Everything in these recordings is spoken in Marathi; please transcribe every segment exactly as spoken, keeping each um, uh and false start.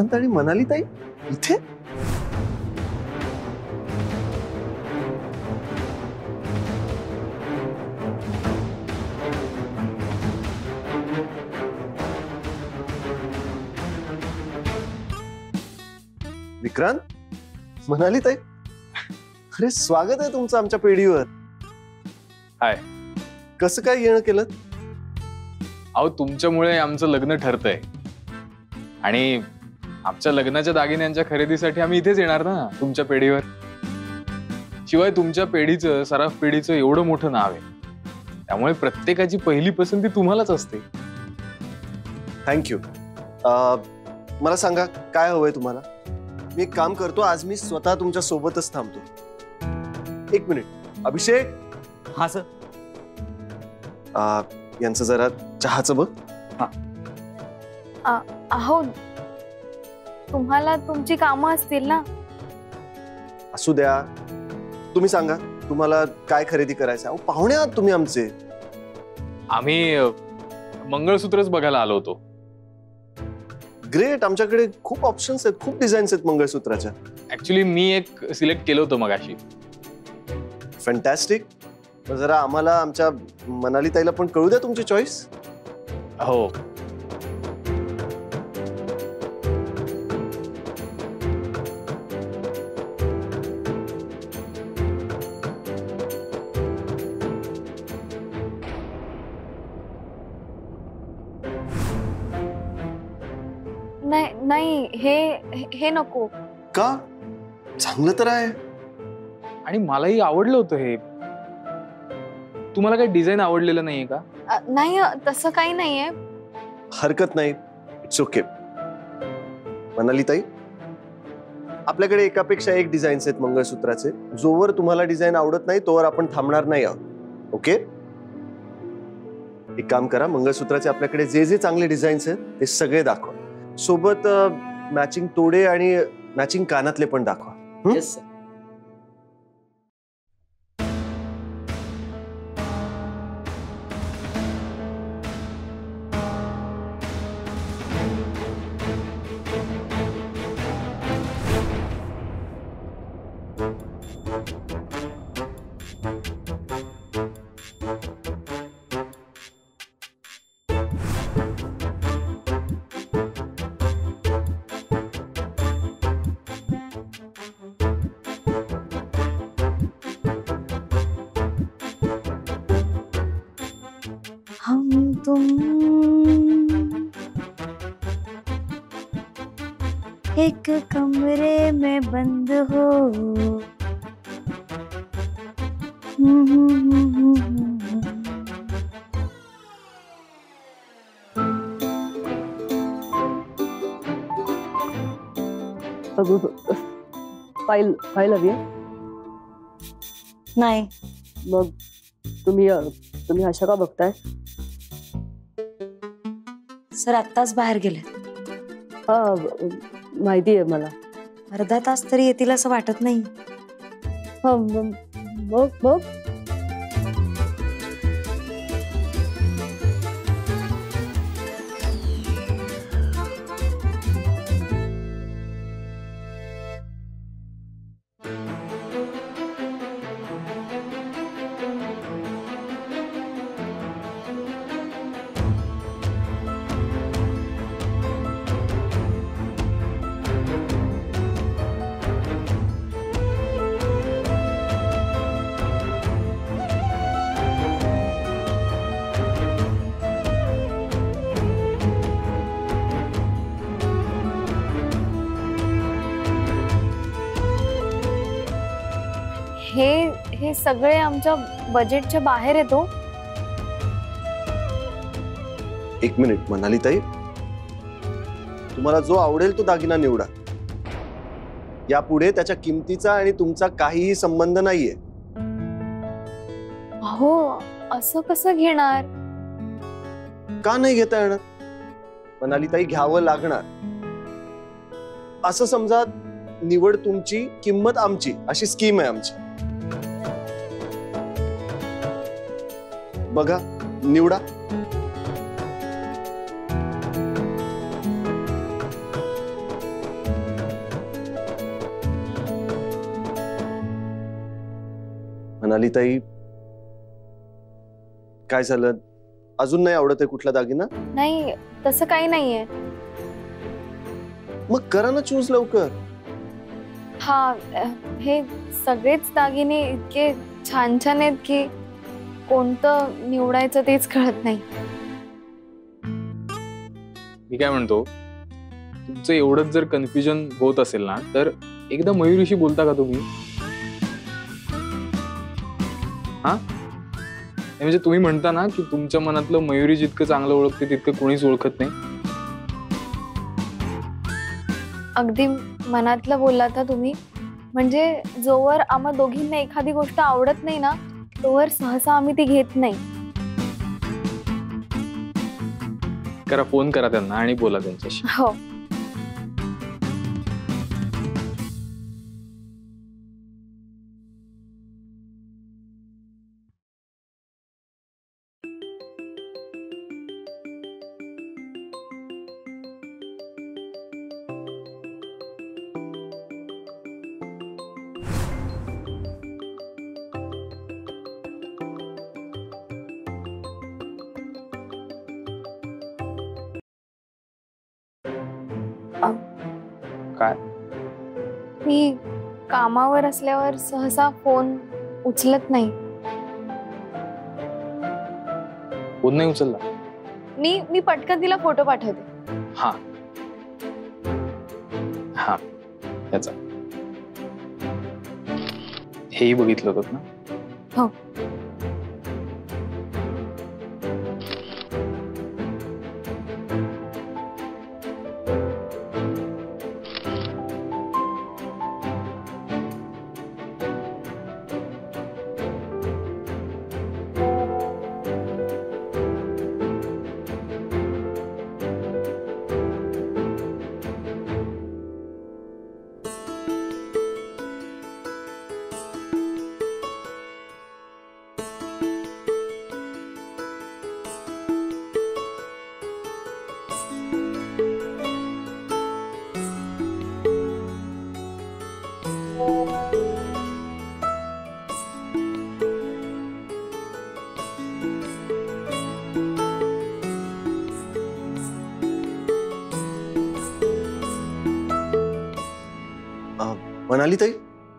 विक्रांत आणि मनाली ताई इथे? विक्रांत, मनाली ताई, अरे स्वागत आहे तुमचं आमच्या पेढीवर. हाय. कसं काय येणं केलं? अहो तुमच्यामुळे आमचं लग्न ठरतंय आणि आमच्या लग्नाच्या दागिन्यांच्या खरेदीसाठी आम्ही इथेच येणार ना तुमच्या पेढीवर. शिवाय तुमच्या पेढीचं सराफ पेढीचं एवढं मोठं नाव आहे, त्यामुळे प्रत्येकाची पहिली पसंती तुम्हालाच असते. थँक्यू. मला सांगा काय हवंय तुम्हाला? मी एक काम करतो, आज मी स्वतः तुमच्या सोबतच थांबतो. एक मिनिट. अभिषेक. हा सर. यांचं जरा चहाचं बघ. हा. अहो तुम्हाला तुमची कामं असतील ना. असू द्या, तुम्ही सांगा तुम्हाला काय खरेदी करायचं. अहो पाहुणे आहात तुम्ही आमचे. आम्ही मंगळसूत्रच बघायला आलो होतो. ग्रेट. आमच्याकडे खूप ऑप्शन्स आहेत, खूप डिझाईन्स आहेत मंगळसूत्राच्या. ऍक्च्युली मी एक सिलेक्ट केलं होतं मगाशी. फॅन्टॅस्टिक. जरा आम्हाला आमच्या मनाली ताईला पण कळू द्या तुमची चॉईस. हो. नाही नाही, हे हे नको. का? चांगलं तर आहे. आणि मलाही आवडलं होतं हे. तुम्हाला काही डिझाईन आवडलेलं नाहीये का? नाही, तसं काही नाहीये. हरकत नाही, इट्स ओके. मनाली ताई, आपल्याकडे एकापेक्षा एक डिझाईन्स आहेत मंगळसूत्राचे. जोवर तुम्हाला डिझाईन आवडत नाही तोवर आपण थांबणार नाही आहोत. ओके? एक काम करा, मंगळसूत्राचे आपल्याकडे जे जे चांगले डिझाईन्स आहेत ते सगळे दाखवा. सोबत मॅचिंग तोडे आणि मॅचिंग कानातले पण दाखवा. Yes sir. हम तुम एक कमरे में बंद हो. फाईल फाईल हवी आहे? नाही. मग तुम्ही तुम्ही अशा का बघताय? सर आत्ताच बाहेर गेले. हा माहिती आहे मला. अर्धा तास तरी येतील असं वाटत नाही. हा मग मग मग हे हे सगळे आमच्या बजेटच्या बाहेर येतो. एक मिनिट मनाली ताई, तुम्हाला जो आवडेल तो दागिना निवडा. यापुढे त्याच्या किमतीचा आणि तुमचा काहीही संबंध नाहीये. हो, असं कसं घेणार? का नाही घेता येणार? मनाली ताई, घ्यावं लागणार. असं समजा, निवड तुमची, किंमत आमची, अशी स्कीम आहे आमची. बघा, निवडा. मनाली ताई, काय झालं? अजून नाही आवडत आहे कुठला दागिना? नाही, तसं काही नाहीये. मग करा ना चूज लवकर. हा, अ, हे सगळेच दागिने इतके छान छान आहेत की कोणतं निवडायचं तेच कळत नाही. मी काय म्हणतो, तुमचं एवढंच जर कन्फ्युजन होत असेल ना, तर एकदा मयुरीशी बोलता का तुम्ही? हा, म्हणजे तुम्ही म्हणता ना की तुमच्या मनातलं मयुरी जितकं चांगलं ओळखते तितकं कोणीच ओळखत नाही. अगदी मनातलं बोललात ना तुम्ही. म्हणजे जोवर आम्हा दोघींना एखादी गोष्ट आवडत नाही ना, तोवर सहसा आम्ही ती घेत नाही. करा, फोन करा त्यांना आणि बोला त्यांच्याशी. हो. काय? मी कामावर असल्यावर सहसा फोन उचलत नाही. फोन नाही उचलला? मी मी पटकन तिला फोटो पाठवते. हा हा त्याचा हेही बघितलं होतं ना? हो. मनाली ताई,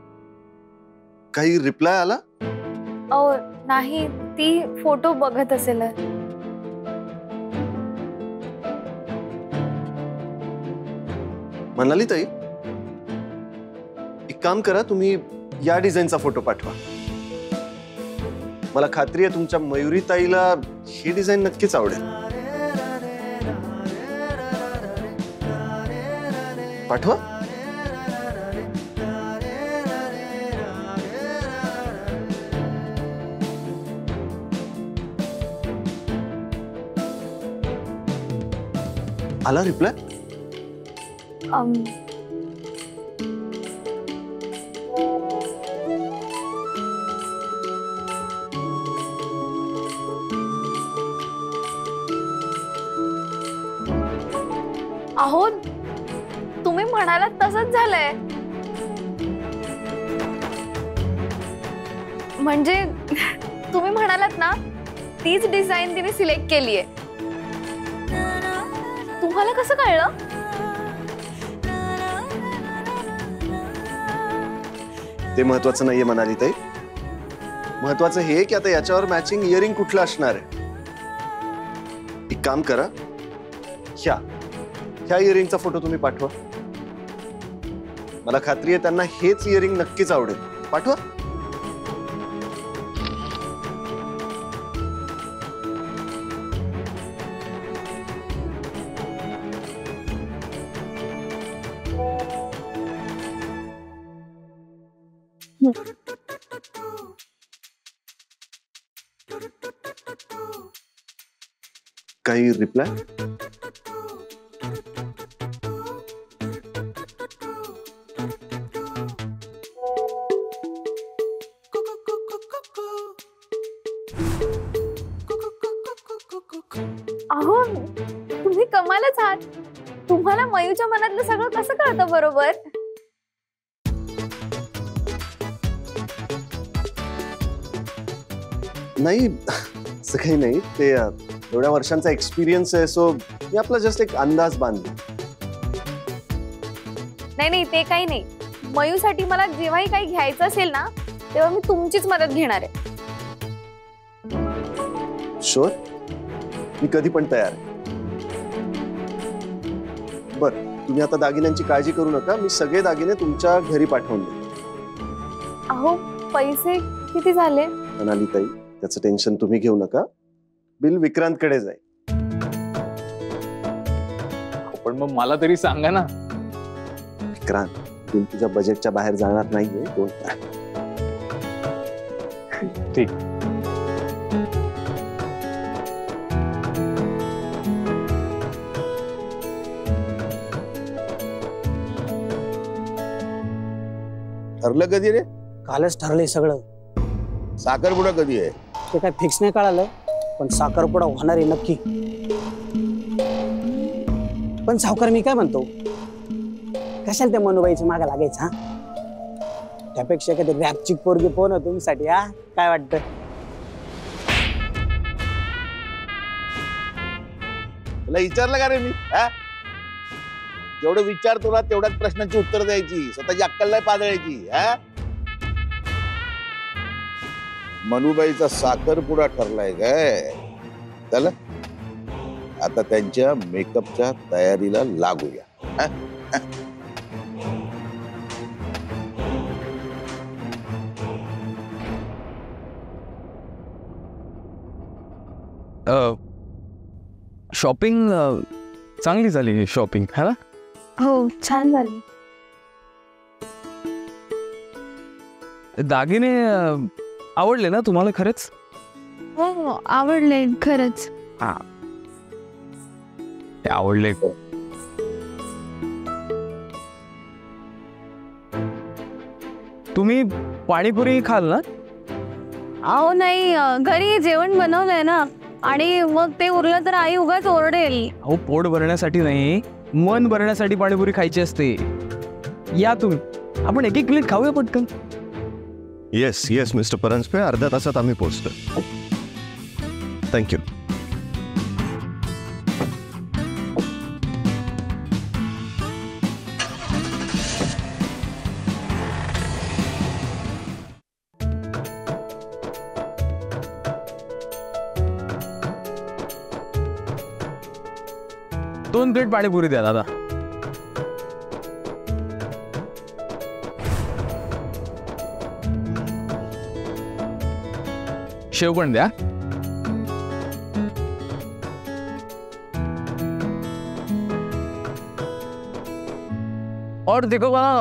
काही रिप्लाय आला? अहो नाही, ती फोटो बघत असेल. मनाली ताई, एक काम करा, तुम्ही या डिझाईनचा फोटो पाठवा. मला खात्री आहे तुमच्या मयुरी ताईला ही डिझाईन नक्कीच आवडेल. पाठवा. आला रिप्लाय? um, अहो तुम्ही म्हणालात तसंच झालंय. म्हणजे तुम्ही म्हणालात ना, तीच डिझाईन तिने सिलेक्ट केलीये. तुम्हाला कसं कळलं? ते महत्वाचं नाहीये मनाली ताई. महत्वाचं हे की आता याच्यावर मॅचिंग इयरिंग कुठलं असणार आहे. एक काम करा, ह्या ह्या इयरिंगचा फोटो तुम्ही पाठवा. मला खात्री आहे त्यांना हेच इयरिंग नक्कीच आवडेल. पाठवा. काही रिप्लाय? अहो तुम्ही कमालच आहात. तुम्हाला मयूच्या मनातलं सगळं कसं कळतं बरोबर? नाही असं काही नाही, ते अ, एवढ्या वर्षांचा एक्सपिरियन्स आहे, सो मी आपला जस्ट एक अंदाज बांधलो. नाही नाही ते काही नाही. मयूसाठी मला जेव्हाही काही घ्यायचं असेल ना तेव्हा मी तुमचीच मदत घेणार आहे. शुअर, मी कधी पण तयार आहे. बर, तुम्ही आता दागिन्यांची काळजी करू नका, मी सगळे दागिने तुमच्या घरी पाठवून देईन. अहो पैसे किती झाले? मनाली ताई, त्याचं टेन्शन तुम्ही घेऊ नका, बिल विक्रांतकडे जाईल. पण मग मला तरी सांगा ना. विक्रांत, बिल तुझ्या बजेटच्या बाहेर जाणार नाहीये. ठीक. ठरलं कधी रे? कालच ठरलंय सगळं. साखरपुडा कधी आहे? ते काय फिक्स नाही कळालं, पण साखरपुडा होणार आहे नक्की. पण सावकार मी काय म्हणतो, कशाला त्या मनुबाईच्या मागे लागायचं हा? त्यापेक्षा कधी रॅपची पोरगी पोन तुमच्यासाठी. हा काय वाटतं? तुला विचारलं का रे मी? हा, जेवढं विचार तुला तेवढ्याच प्रश्नांची उत्तर द्यायची, स्वतःची अक्कल नाही पादळायची. हा, मनुबाईचा साखरपुडा ठरलाय काय? चला आता त्यांच्या मेकअपच्या तयारीला लागूया. हा? शॉपिंग चांगली झाली शॉपिंग, है ना? हो छान झाली. दागिने अं, आवडले ना तुम्हाला खरंच? हो आवडले खरंच. हा, ते आवडले. तुम्ही पाणीपुरी खाल ना? अहो नाही, घरी जेवण बनवलंय ना, आणि मग ते उरलं तर आई उगाच ओरडेल. अहो पोट भरण्यासाठी नाही, मन भरण्यासाठी पाणीपुरी खायची असते. या तुम्ही, आपण एक एक प्लेट खाऊया पटकन. येस येस मिस्टर परांजपे, अर्ध्या तासात आम्ही पोहोचतो. थँक्यू. दोन प्लेट पाणीपुरी द्या दादा. शेव पण द्या. और देखो बना.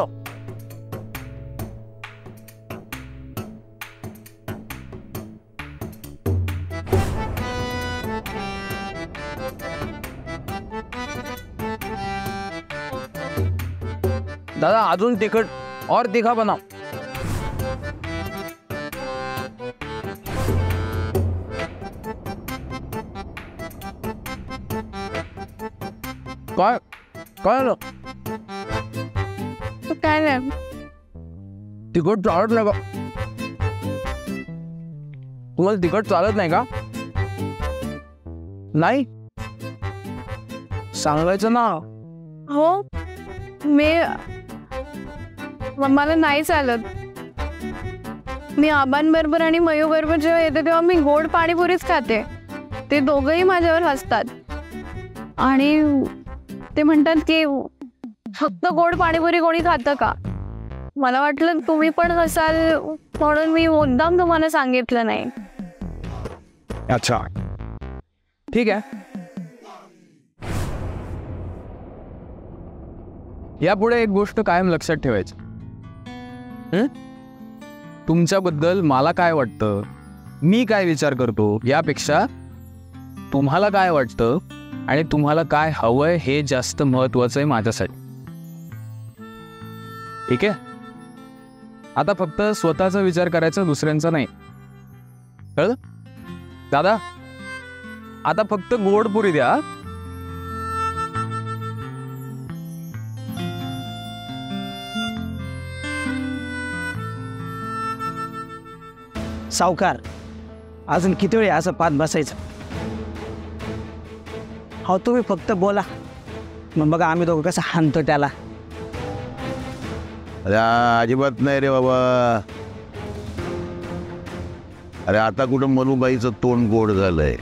दादा अजून तिखट और तिखा बनाओ. काय काय झालं? काय नाही. तिखट चालत नाही का? तुम्हाला तिखट चालत नाही का? नाही सांगायचं ना. हो मी मला नाही चालत. मी आबांबरोबर आणि मयूबरोबर जेव्हा येते तेव्हा मी गोड पाणीपुरीच खाते. ते दोघंही माझ्यावर हसतात आणि ते म्हणतात की फक्त गोड पाणीपुरी कोणी खातं का? मला वाटलं तुम्ही पण हसाल म्हणून मी मुद्दाम तुम्हाला सांगितलं नाही. अच्छा ठीक आहे. यापुढे एक गोष्ट कायम लक्षात ठेवायची. तुमच्याबद्दल मला काय वाटतं, मी काय विचार करतो, यापेक्षा तुम्हाला काय वाटतं आणि तुम्हाला काय हवंय हे जास्त महत्वाचं आहे माझ्यासाठी. ठीक आहे? आता फक्त स्वतःचा विचार करायचा, दुसऱ्यांचा नाही. कळलं? दादा आता फक्त गोड पुरी द्या. सावकार अजून किती वेळ असं पाहत बसायचं? हो तुम्ही फक्त बोला, मग बघा आम्ही दोघं कसं हाणतो त्याला. अरे अजिबात नाही रे बाबा. अरे आता कुठं मनुबाईचं तोंड गोड झालंय,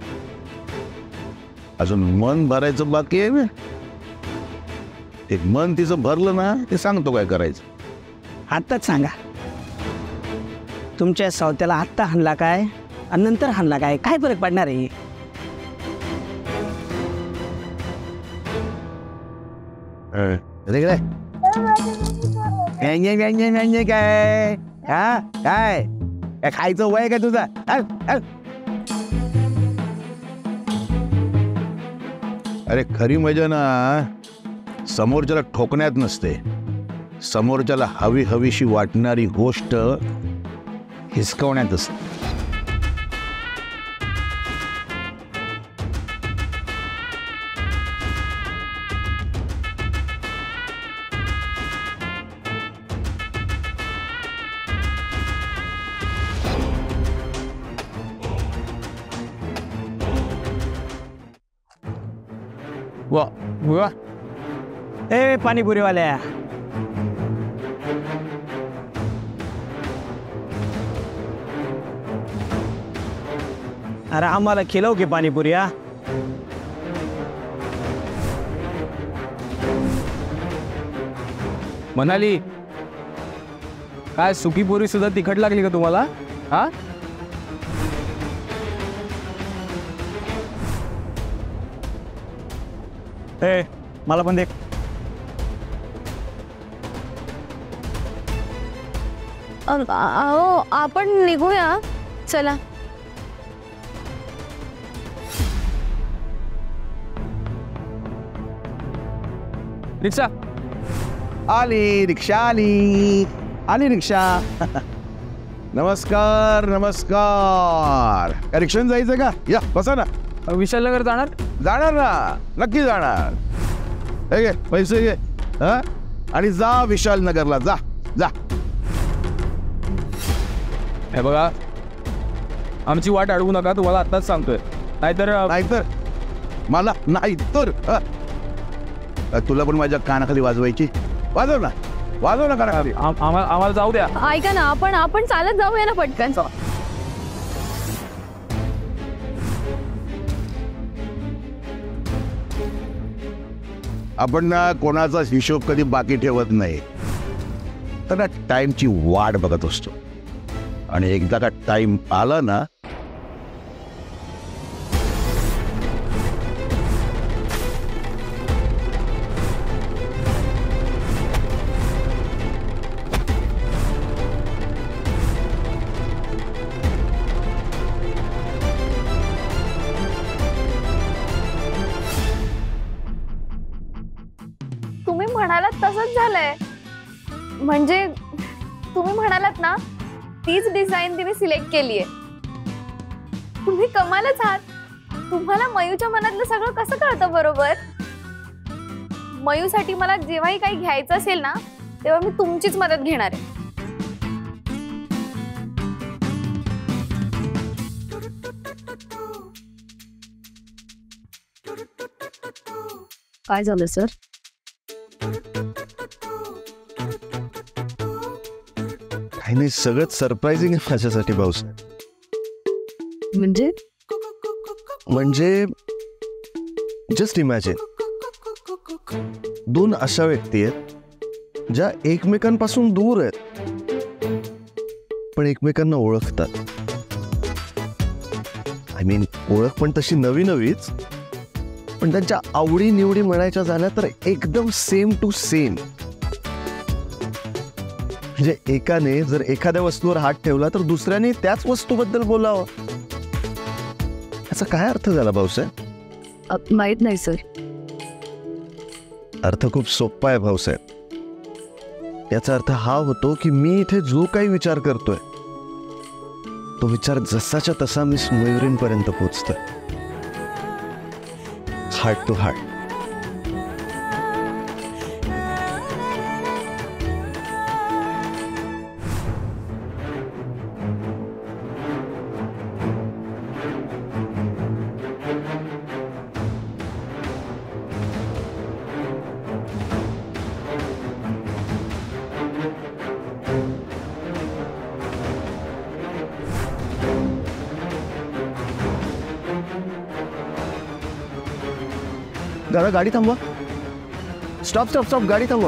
अजून मन भरायचं बाकी आहे ना. ते मन तिचं भरलं ना, ते सांगतो काय करायचं. आत्ताच सांगा, तुमच्या सावत्याला आत्ता हाणला काय आणि नंतर हाणला काय, काय फरक पडणार आहे? अरे काय काय काय हा काय काय खायचं वय काय तुझं? हल, हल. अरे खरी मजा ना समोरच्याला ठोकण्यात नसते, समोरच्याला हवी हवीशी वाटणारी गोष्ट हिसकवण्यात असते. वा वा ए पाणीपुरीवाल्या, अरे आम्हाला खिलव की पाणीपुरी. हा म्हणाली काय सुकी पुरी सुद्धा तिखट लागली का तुम्हाला? हा ए मला पण दे. अ- अहो आपण निघूया चला. रिक्षा आली रिक्षा, आली आली रिक्षा. नमस्कार नमस्कार. काय रिक्षाने जायचं का? या बसा ना. विशालनगर जाणार? जाणार ना, नक्की जाणार. हे घे पैसे घे हा, आणि जा विशाल नगरला. जा जा. हे बघा आमची वाट अडवू नका, तुम्हाला आत्ताच सांगतोय, नाहीतर नाहीतर मला नाहीतर हा. तुला पण माझ्या कानाखाली वाजवायची? वाजव ना, वाजव ना कानाखाली. आम- आम्हाला आम्हाला जाऊ द्या. ऐका ना, आपण आपण चालत जाऊया ना पटकन. आपण ना कोणाचा हिशोब कधी बाकी ठेवत नाही, तर ना टाइमची वाट बघत असतो. आणि एकदा का टाइम आला ना, तुम्ही म्हणालात तसंच झालंय. म्हणजे तुम्ही म्हणालात ना, तीच डिझाईन तिने सिलेक्ट केलीये. तुम्ही कमालच आहात. तुम्हाला मयूच्या मनातलं सगळं कसं कळतं बरोबर? मयूसाठी मला जेव्हाही काही घ्यायचं असेल ना, तेव्हा मी तुमचीच मदत घेणार आहे. काय झालं सर? काही नाही, सगळं सरप्राइझिंग आहे माझ्यासाठी भाऊसाहेब. म्हणजे म्हणजे जस्ट इमॅजिन, दोन अशा व्यक्ती आहेत ज्या एकमेकांपासून दूर आहेत पण एकमेकांना ओळखतात. आय मीन ओळख पण तशी नवी नवीच, पण त्यांच्या आवडी निवडी म्हणायच्या झाल्या तर एकदम सेम टू सेम. म्हणजे एकाने जर एखाद्या वस्तूवर हात ठेवला तर दुसऱ्याने त्याच वस्तूबद्दल बोलावं. याचा काय अर्थ झाला भाऊसाहेब? माहित नाही सर. अर्थ खूप सोपा आहे भाऊसाहेब. याचा अर्थ हा होतो की मी इथे जो काही विचार करतोय तो विचार जसाच्या तसा मिस मयुरींपर्यंत पोहोचतोय, हार्ट टू हार्ट. जरा गाडी थांबवा. स्टॉप स्टॉप स्टॉप गाडी थांबवा.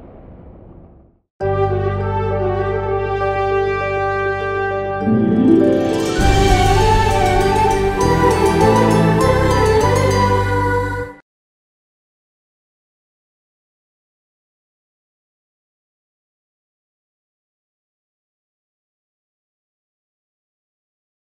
Thank you.